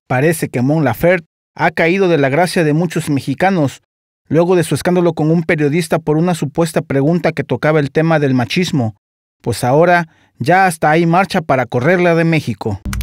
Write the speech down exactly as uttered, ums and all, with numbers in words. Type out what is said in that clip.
Parece que Mon Laferte ha caído de la gracia de muchos mexicanos, luego de su escándalo con un periodista por una supuesta pregunta que tocaba el tema del machismo, pues ahora ya hasta hay marcha para correrla de México.